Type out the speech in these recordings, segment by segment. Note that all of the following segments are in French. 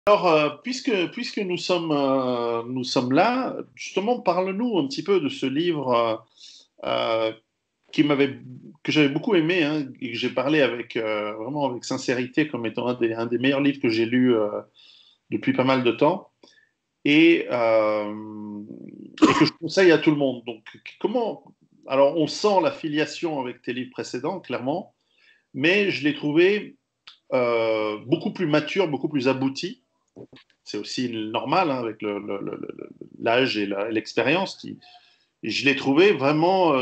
Alors, puisque nous sommes là, justement, parle-nous un petit peu de ce livre euh, qui m'avait, que j'avais beaucoup aimé, hein, et que j'ai parlé avec, vraiment avec sincérité comme étant un des meilleurs livres que j'ai lu depuis pas mal de temps et que je conseille à tout le monde. Donc, comment... Alors, on sent la filiation avec tes livres précédents, clairement, mais je l'ai trouvé beaucoup plus mature, beaucoup plus abouti. C'est aussi normal hein, avec l'âge et l'expérience. Je l'ai trouvé vraiment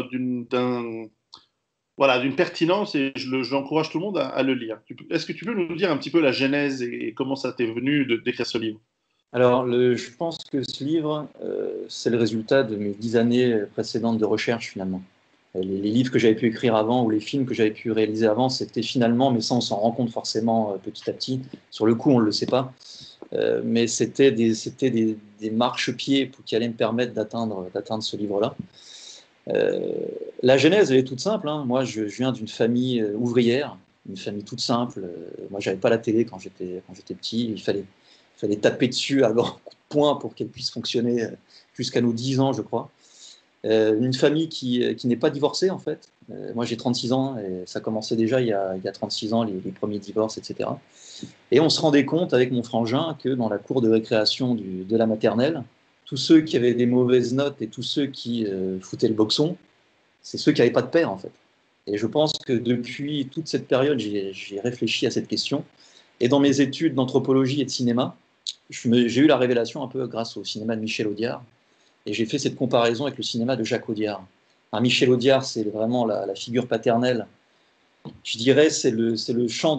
voilà, d'une pertinence et j'encourage tout le monde à le lire. Est-ce que tu peux nous dire un petit peu la genèse et comment ça t'est venu d'écrire ce livre? Alors, je pense que ce livre, c'est le résultat de mes 10 années précédentes de recherche, finalement. Les livres que j'avais pu écrire avant ou les films que j'avais pu réaliser avant, c'était finalement, mais ça on s'en rend compte forcément petit à petit, sur le coup on ne le sait pas, mais c'était des marchepieds qui allaient me permettre d'atteindre ce livre-là. Euh, la genèse, elle est toute simple, hein. Moi, je viens d'une famille ouvrière, une famille toute simple. Moi, j'avais pas la télé quand j'étais petit. Il fallait taper dessus à grands coups de poing pour qu'elle puisse fonctionner jusqu'à nos 10 ans, je crois. Une famille qui n'est pas divorcée, en fait. Moi, j'ai 36 ans et ça commençait déjà il y a 36 ans, les premiers divorces, etc. Et on se rendait compte avec mon frangin que dans la cour de récréation de la maternelle, tous ceux qui avaient des mauvaises notes et tous ceux qui foutaient le boxon, c'est ceux qui n'avaient pas de père, en fait. Et je pense que depuis toute cette période, j'ai réfléchi à cette question. Et dans mes études d'anthropologie et de cinéma, j'ai eu la révélation un peu grâce au cinéma de Michel Audiard. Et j'ai fait cette comparaison avec le cinéma de Jacques Audiard. Un Michel Audiard, c'est vraiment la figure paternelle. Je dirais, c'est le chant,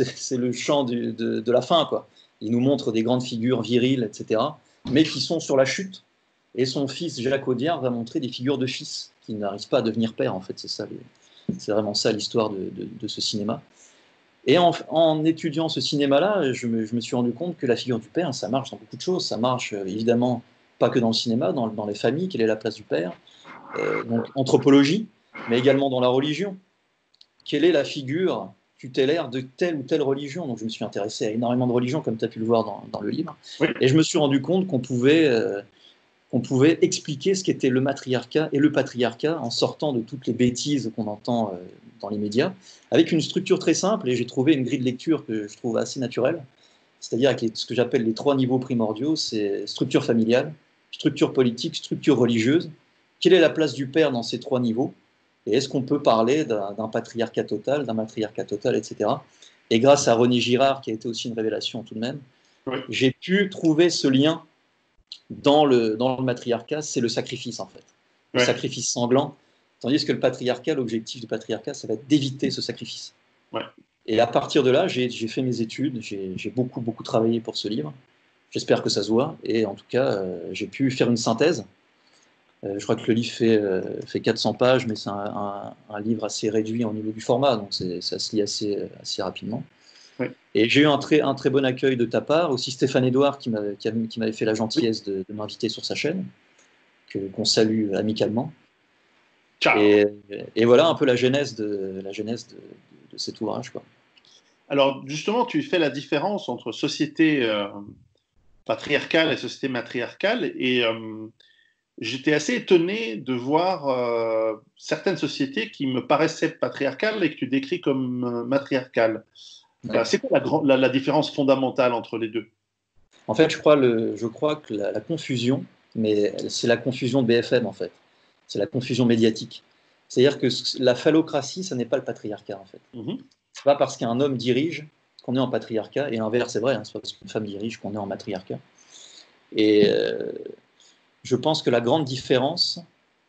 de la fin, quoi. Il nous montre des grandes figures viriles, etc., mais qui sont sur la chute. Et son fils, Jacques Audiard, va montrer des figures de fils qui n'arrivent pas à devenir père, en fait. C'est vraiment ça l'histoire de ce cinéma. Et en étudiant ce cinéma-là, je me suis rendu compte que la figure du père, ça marche dans beaucoup de choses. Ça marche évidemment pas que dans le cinéma, dans les familles, quelle est la place du père, donc anthropologie, mais également dans la religion. Quelle est la figure tutélaire de telle ou telle religion? Donc je me suis intéressé à énormément de religions, comme tu as pu le voir dans le livre, Oui. et je me suis rendu compte qu'on pouvait expliquer ce qu'était le matriarcat et le patriarcat en sortant de toutes les bêtises qu'on entend dans les médias, avec une structure très simple, et j'ai trouvé une grille de lecture que je trouve assez naturelle, c'est-à-dire avec ce que j'appelle les 3 niveaux primordiaux, c'est structure familiale, structure politique, structure religieuse. Quelle est la place du père dans ces 3 niveaux? Et est-ce qu'on peut parler d'un patriarcat total, d'un matriarcat total, etc. Et grâce à René Girard, qui a été aussi une révélation tout de même, Oui. j'ai pu trouver ce lien dans le matriarcat, c'est le sacrifice en fait. Le Ouais. sacrifice sanglant, tandis que le patriarcat, l'objectif du patriarcat, ça va être d'éviter ce sacrifice. Ouais. Et à partir de là, j'ai fait mes études, j'ai beaucoup, beaucoup travaillé pour ce livre. J'espère que ça se voit. Et en tout cas, j'ai pu faire une synthèse. Je crois que le livre fait 400 pages, mais c'est un livre assez réduit au niveau du format, donc ça se lit assez rapidement. Ouais. Et j'ai eu un très bon accueil de ta part, aussi Stéphane Edouard qui m'avait fait la gentillesse de m'inviter sur sa chaîne, qu'on salue amicalement. Ciao. Et, et voilà un peu la genèse de cet ouvrage, quoi. Alors, justement, tu fais la différence entre société patriarcale et société matriarcale et j'étais assez étonné de voir certaines sociétés qui me paraissaient patriarcales et que tu décris comme matriarcales. Ouais. C'est quoi la différence fondamentale entre les deux? En fait, je crois que la confusion, mais c'est la confusion de BFM en fait. C'est la confusion médiatique. C'est-à-dire que la phallocratie, ça n'est pas le patriarcat en fait. Mhm. C'est pas parce qu'un homme dirige qu'on est en patriarcat, et l'inverse c'est vrai, hein, c'est pas parce qu'une femme dirige qu'on est en matriarcat. Et je pense que la grande différence,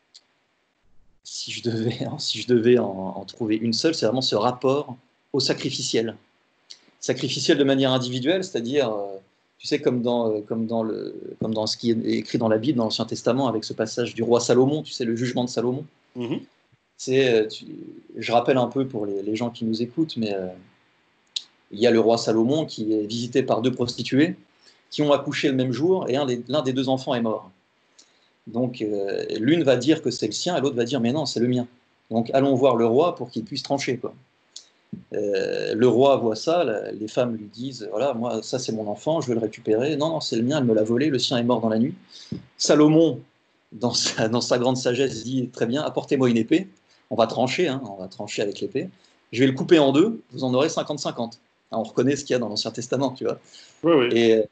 si je devais en trouver une seule, c'est vraiment ce rapport au sacrificiel. Sacrificiel de manière individuelle, c'est-à-dire, tu sais, comme dans ce qui est écrit dans la Bible, dans l'Ancien Testament, avec ce passage du roi Salomon, tu sais, le jugement de Salomon. Mhm. Je rappelle un peu pour les gens qui nous écoutent, mais il y a le roi Salomon qui est visité par 2 prostituées qui ont accouché le même jour, et l'un des 2 enfants est mort. Donc, l'une va dire que c'est le sien, et l'autre va dire, mais non, c'est le mien. Donc, allons voir le roi pour qu'il puisse trancher, quoi. Le roi voit ça, les femmes lui disent, voilà, moi, ça c'est mon enfant, je veux le récupérer. Non, non, c'est le mien, elle me l'a volé, le sien est mort dans la nuit. Salomon, dans sa grande sagesse, dit, très bien, apportez-moi une épée, on va trancher, hein, on va trancher avec l'épée. Je vais le couper en deux, vous en aurez 50-50. On reconnaît ce qu'il y a dans l'Ancien Testament, tu vois. Oui, oui.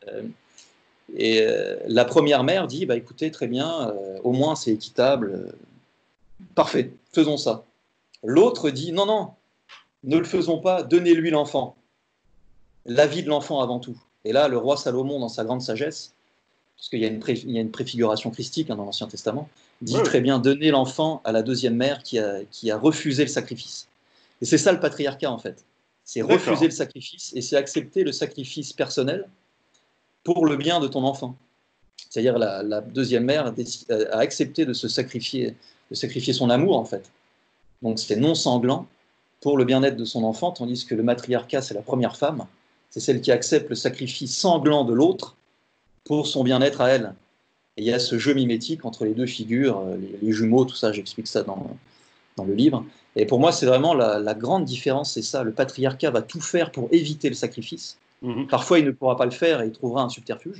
Et la première mère dit, bah, écoutez, très bien, au moins c'est équitable, parfait, faisons ça. L'autre dit, non, non, ne le faisons pas, donnez-lui l'enfant. La vie de l'enfant avant tout. Et là, le roi Salomon, dans sa grande sagesse, parce qu'il y a une préfiguration christique, hein, dans l'Ancien Testament, dit Oui, oui. très bien, donnez l'enfant à la deuxième mère qui a refusé le sacrifice. Et c'est ça le patriarcat, en fait. C'est refuser D'accord. le sacrifice et c'est accepter le sacrifice personnel pour le bien de ton enfant. C'est-à-dire la deuxième mère a accepté de sacrifier son amour, en fait. Donc c'est non sanglant pour le bien-être de son enfant, tandis que le matriarcat, c'est la première femme, c'est celle qui accepte le sacrifice sanglant de l'autre pour son bien-être à elle. Et il y a ce jeu mimétique entre les deux figures, les jumeaux, tout ça, j'explique ça dans le livre. Et pour moi, c'est vraiment la grande différence, c'est ça. Le patriarcat va tout faire pour éviter le sacrifice. Mhm. Parfois, il ne pourra pas le faire et il trouvera un subterfuge.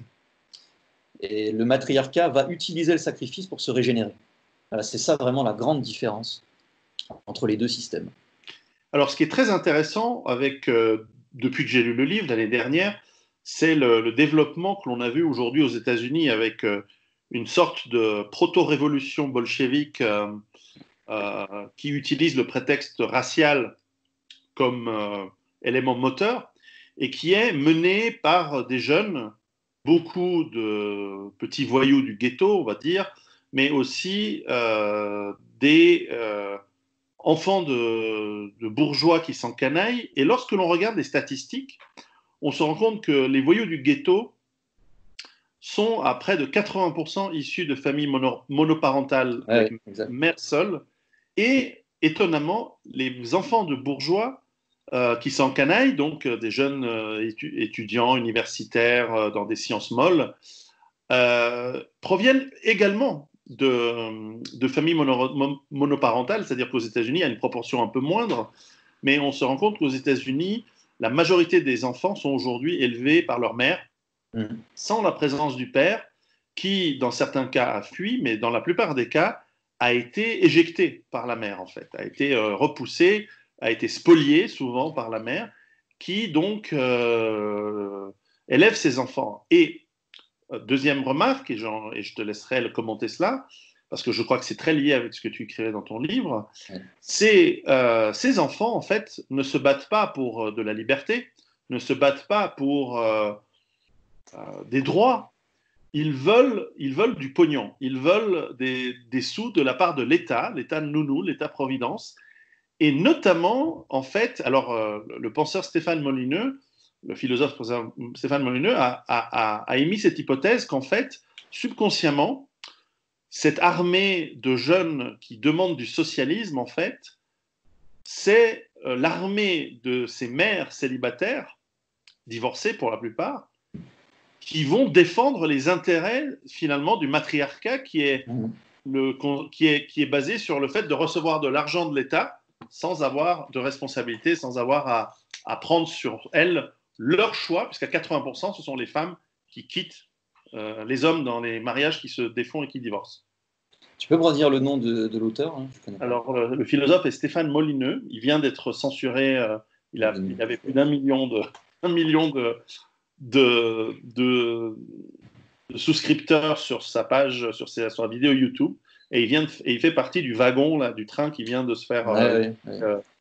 Et le matriarcat va utiliser le sacrifice pour se régénérer. Voilà, c'est ça vraiment la grande différence entre les deux systèmes. Alors, ce qui est très intéressant depuis que j'ai lu le livre l'année dernière, c'est le développement que l'on a vu aujourd'hui aux États-Unis avec une sorte de proto-révolution bolchevique qui utilise le prétexte racial comme élément moteur et qui est menée par des jeunes, beaucoup de petits voyous du ghetto, on va dire, mais aussi des enfants de bourgeois qui s'encanaillent. Et lorsque l'on regarde les statistiques, on se rend compte que les voyous du ghetto sont à près de 80% issus de familles monoparentales avec Ouais, exact. mère seule. Et étonnamment, les enfants de bourgeois qui s'encanaillent, donc des jeunes étudiants universitaires dans des sciences molles, proviennent également de familles monoparentales, c'est-à-dire qu'aux États-Unis, il y a une proportion un peu moindre, mais on se rend compte qu'aux États-Unis, la majorité des enfants sont aujourd'hui élevés par leur mère, Mm. sans la présence du père, qui, dans certains cas, a fui, mais dans la plupart des cas, a été éjecté par la mère, en fait, a été repoussé, a été spolié souvent par la mère, qui donc élève ses enfants. Et deuxième remarque, et je te laisserai le commenter cela, parce que je crois que c'est très lié avec ce que tu écrivais dans ton livre, Ouais. c'est ces enfants, en fait, ne se battent pas pour de la liberté, ne se battent pas pour des droits, ils veulent du pognon, ils veulent des sous de la part de l'État, l'État nounou, l'État-providence, et notamment, en fait, alors le penseur Stéphane Molineux, le philosophe Stéphane Molineux a émis cette hypothèse qu'en fait, subconsciemment, cette armée de jeunes qui demandent du socialisme, en fait, c'est l'armée de ces mères célibataires, divorcées pour la plupart, qui vont défendre les intérêts finalement du matriarcat Mm. qui est basé sur le fait de recevoir de l'argent de l'État sans avoir de responsabilité, sans avoir à prendre sur elles leur choix, puisqu'à 80%, ce sont les femmes qui quittent les hommes dans les mariages qui se défont et qui divorcent. Tu peux me redire le nom de l'auteur, hein, je ne connais pas. Alors, le philosophe est Stéphane Molineux. Il vient d'être censuré. Il avait plus un million de, de, de souscripteurs sur sa page, sur sa vidéo YouTube. Et il fait partie du wagon, là, du train qui vient de se faire Ouais, ouais, ouais.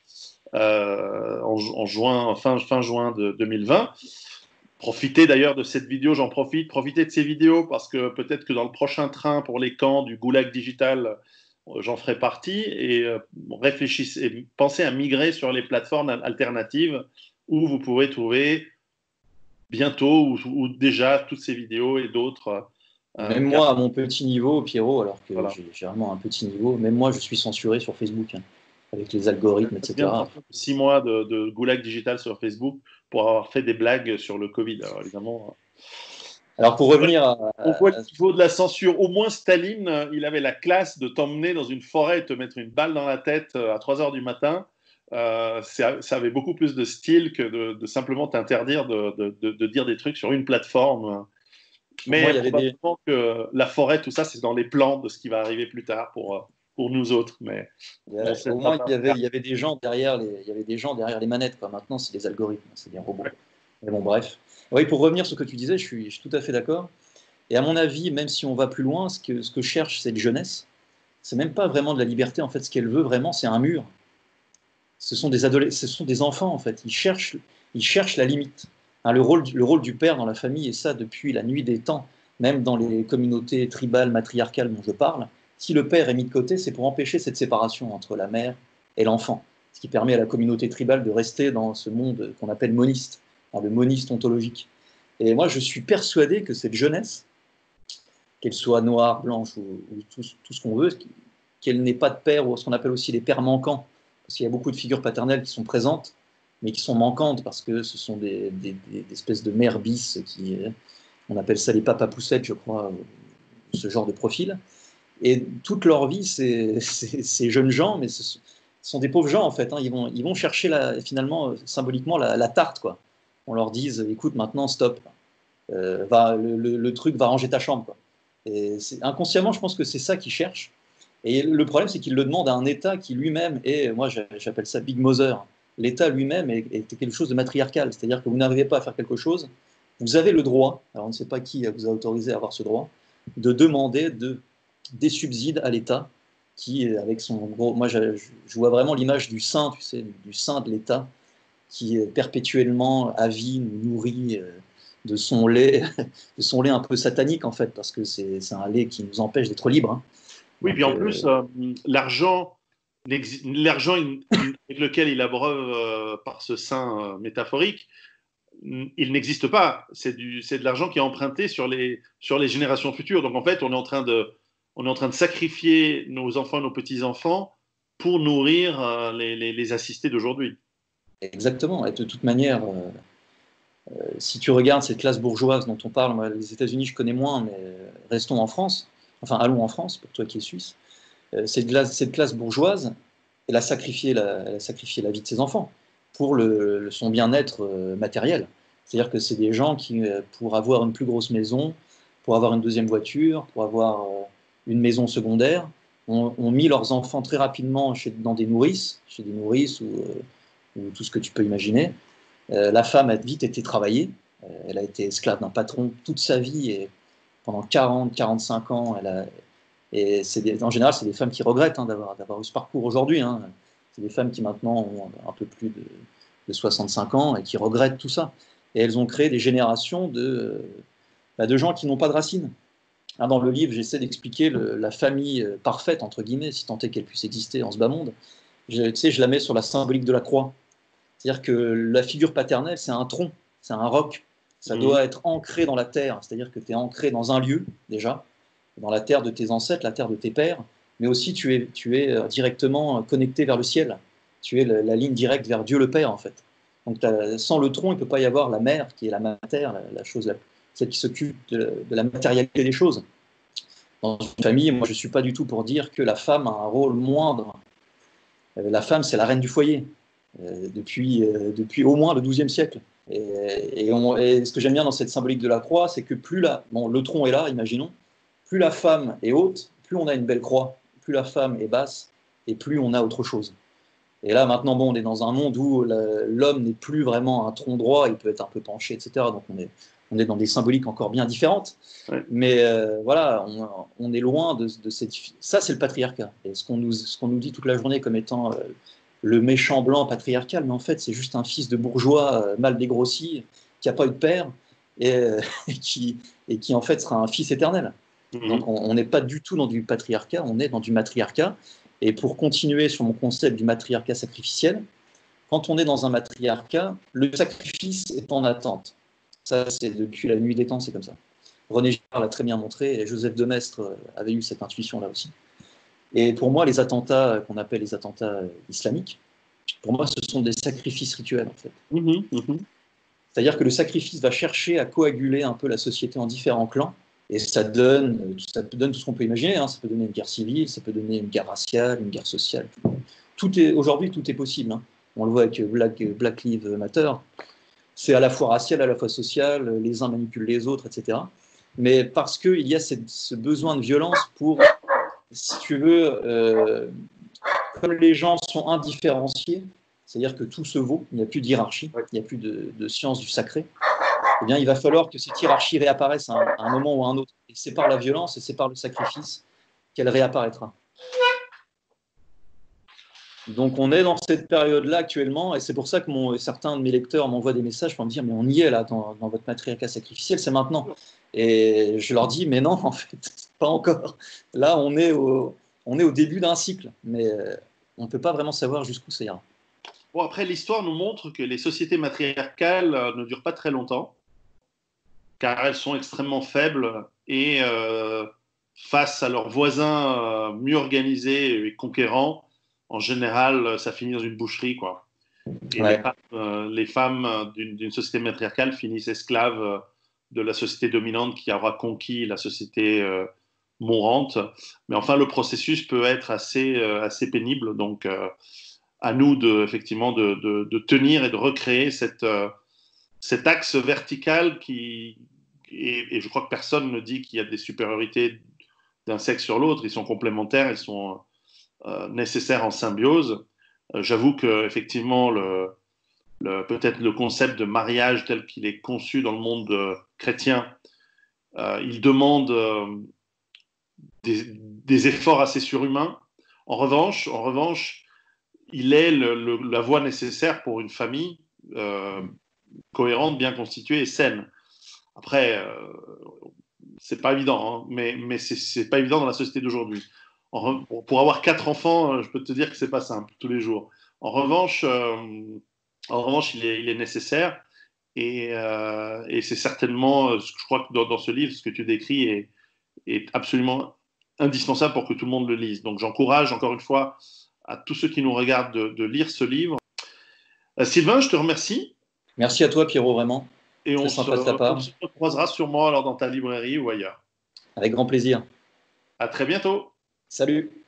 en juin, fin juin de 2020. Profitez d'ailleurs de cette vidéo, profitez de ces vidéos parce que peut-être que dans le prochain train pour les camps du Goulag Digital, j'en ferai partie et réfléchissez, pensez à migrer sur les plateformes alternatives où vous pourrez trouver bientôt ou déjà toutes ces vidéos et d'autres. Même Car, moi, à mon petit niveau, Pierrot, alors que voilà. j'ai vraiment un petit niveau, même moi, je suis censuré sur Facebook, hein, avec les algorithmes, Je viens de etc. sortir 6 mois de Goulag Digital sur Facebook pour avoir fait des blagues sur le Covid. Alors évidemment, Alors, pour revenir à, on voit le niveau de la censure. Au moins, Staline, il avait la classe de t'emmener dans une forêt et te mettre une balle dans la tête à 3 heures du matin. ça avait beaucoup plus de style que de simplement t'interdire de dire des trucs sur une plateforme. Pour moi, Mais il y avait des, probablement que la forêt, tout ça, c'est dans les plans de ce qui va arriver plus tard pour nous autres. Mais on ne au sera moins, pas. il y avait des gens derrière il y avait des gens derrière les manettes, quoi. Maintenant, c'est des algorithmes, c'est des robots. Mais bon, bref. Oui, pour revenir sur ce que tu disais, je suis tout à fait d'accord. Et à mon avis, même si on va plus loin, ce que cherche cette jeunesse, c'est même pas vraiment de la liberté. En fait, ce qu'elle veut vraiment, c'est un mur. Ce sont des enfants, en fait. Ils cherchent la limite. Hein, le rôle du père dans la famille, et ça depuis la nuit des temps, même dans les communautés tribales, matriarcales dont je parle, si le père est mis de côté, c'est pour empêcher cette séparation entre la mère et l'enfant, ce qui permet à la communauté tribale de rester dans ce monde qu'on appelle moniste, hein, le moniste ontologique. Et moi, je suis persuadé que cette jeunesse, qu'elle soit noire, blanche ou tout ce qu'on veut, qu'elle n'ait pas de père, ou ce qu'on appelle aussi les pères manquants, parce qu'il y a beaucoup de figures paternelles qui sont présentes, mais qui sont manquantes, parce que ce sont des espèces de mères bis, on appelle ça les papas poussettes, je crois, ce genre de profil. Et toute leur vie, ces jeunes gens, mais ce sont des pauvres gens, en fait, hein, ils vont chercher, finalement, symboliquement, la tarte, quoi. On leur dise, écoute, maintenant, stop, le truc va ranger ta chambre, quoi. Et inconsciemment, je pense que c'est ça qu'ils cherchent. Et le problème, c'est qu'ils le demandent à un État qui lui-même est, moi j'appelle ça Big Mother. L'État lui-même est quelque chose de matriarcal. C'est-à-dire que vous n'arrivez pas à faire quelque chose, vous avez le droit, alors on ne sait pas qui vous a autorisé à avoir ce droit, de demander des subsides à l'État qui, avec son gros. Moi, je vois vraiment l'image du saint, tu sais, du saint de l'État qui perpétuellement, à vie, nous nourrit de son lait, de son lait un peu satanique en fait, parce que c'est un lait qui nous empêche d'être libres. Hein. Oui, puis Donc, en plus, l'argent avec lequel il abreuve par ce sein métaphorique, il n'existe pas. C'est de l'argent qui est emprunté sur les générations futures. Donc en fait, on est en train de sacrifier nos enfants, nos petits-enfants pour nourrir les assistés d'aujourd'hui. exactement. Et de toute manière, si tu regardes cette classe bourgeoise dont on parle, moi, les États-Unis, je connais moins, mais restons en France. Enfin, allons en France, pour toi qui es suisse. Cette classe bourgeoise, elle a sacrifié la vie de ses enfants pour son bien-être matériel. C'est-à-dire que c'est des gens qui, pour avoir une plus grosse maison, pour avoir une deuxième voiture, pour avoir une maison secondaire, ont mis leurs enfants très rapidement dans chez des nourrices ou tout ce que tu peux imaginer. La femme a vite été travaillée. Elle a été esclave d'un patron toute sa vie et pendant 40-45 ans, et en général, c'est des femmes qui regrettent hein, d'avoir eu ce parcours aujourd'hui. Hein. C'est des femmes qui maintenant ont un peu plus de 65 ans et qui regrettent tout ça. Et elles ont créé des générations de gens qui n'ont pas de racines. Hein, dans le livre, j'essaie d'expliquer la famille parfaite, entre guillemets, si tant est qu'elle puisse exister en ce bas monde. Tu sais, je la mets sur la symbolique de la croix. C'est-à-dire que la figure paternelle, c'est un tronc, c'est un roc. Ça Mhm. doit être ancré dans la terre, c'est-à-dire que tu es ancré dans un lieu, déjà, dans la terre de tes ancêtres, la terre de tes pères, mais aussi tu es directement connecté vers le ciel. Tu es la ligne directe vers Dieu le Père, en fait. Donc sans le tronc, il ne peut pas y avoir la mère, qui est la matière, la chose, celle qui s'occupe de la matérialité des choses. Dans une famille, moi, je ne suis pas du tout pour dire que la femme a un rôle moindre. La femme, c'est la reine du foyer, depuis au moins le XIIe siècle. Et ce que j'aime bien dans cette symbolique de la croix, c'est que bon, le tronc est là, imaginons, plus la femme est haute, plus on a une belle croix, plus la femme est basse, et plus on a autre chose. Et là, maintenant, bon, on est dans un monde où l'homme n'est plus vraiment un tronc droit, il peut être un peu penché, etc. Donc on est dans des symboliques encore bien différentes. Ouais. Mais voilà, on est loin de cette. Ça, c'est le patriarcat. Et ce qu'on nous dit toute la journée comme étant le méchant blanc patriarcal, mais en fait, c'est juste un fils de bourgeois mal dégrossi, qui n'a pas eu de père, et, et qui, en fait, sera un fils éternel. Donc, Mhm. on n'est pas du tout dans du patriarcat, on est dans du matriarcat. Et pour continuer sur mon concept du matriarcat sacrificiel, quand on est dans un matriarcat, le sacrifice est en attente. Ça, c'est depuis la nuit des temps, c'est comme ça. René Girard l'a très bien montré, et Joseph de Maistre avait eu cette intuition-là aussi. Et pour moi, les attentats qu'on appelle les attentats islamiques, pour moi, ce sont des sacrifices rituels, en fait. Mhm. Mhm. C'est-à-dire que le sacrifice va chercher à coaguler un peu la société en différents clans, et ça donne tout ce qu'on peut imaginer. Hein. Ça peut donner une guerre civile, ça peut donner une guerre raciale, une guerre sociale. Aujourd'hui, tout est possible. Hein. On le voit avec Black Lives Matter. C'est à la fois racial, à la fois social, les uns manipulent les autres, etc. Mais parce qu'il y a ce besoin de violence pour, si tu veux, comme les gens sont indifférenciés, c'est-à-dire que tout se vaut, il n'y a plus de hiérarchie, il n'y a plus de science du sacré, eh bien, il va falloir que cette hiérarchie réapparaisse à un moment ou à un autre. Et c'est par la violence et c'est par le sacrifice qu'elle réapparaîtra. Donc on est dans cette période-là actuellement, et c'est pour ça que certains de mes lecteurs m'envoient des messages pour me dire mais on y est là dans votre matriarcat sacrificiel, c'est maintenant. Et je leur dis mais non, en fait, pas encore. Là on est au début d'un cycle, mais on ne peut pas vraiment savoir jusqu'où ça ira. Bon, après, l'histoire nous montre que les sociétés matriarcales ne durent pas très longtemps, car elles sont extrêmement faibles et face à leurs voisins mieux organisés et conquérants, en général, ça finit dans une boucherie, quoi. Et Ouais. les femmes d'une société matriarcale finissent esclaves de la société dominante qui aura conquis la société mourante. Mais enfin, le processus peut être assez pénible. Donc, à nous effectivement de tenir et de recréer cet axe vertical et je crois que personne ne dit qu'il y a des supériorités d'un sexe sur l'autre. Ils sont complémentaires, ils sont nécessaires en symbiose. J'avoue que effectivement peut-être le concept de mariage tel qu'il est conçu dans le monde chrétien, il demande des efforts assez surhumains. En revanche, il est la voie nécessaire pour une famille cohérente, bien constituée et saine. Après, c'est pas évident, hein, mais c'est pas évident dans la société d'aujourd'hui. Pour avoir 4 enfants, je peux te dire que c'est pas simple tous les jours. En revanche, il est nécessaire et c'est certainement, je crois que dans ce livre, ce que tu décris est absolument indispensable pour que tout le monde le lise. Donc j'encourage encore une fois à tous ceux qui nous regardent de lire ce livre. Sylvain, je te remercie. Merci à toi, Pierrot, vraiment. Et Très sympa de ta part. on se recroisera sûrement alors dans ta librairie ou ailleurs. Avec grand plaisir. À très bientôt. Salut.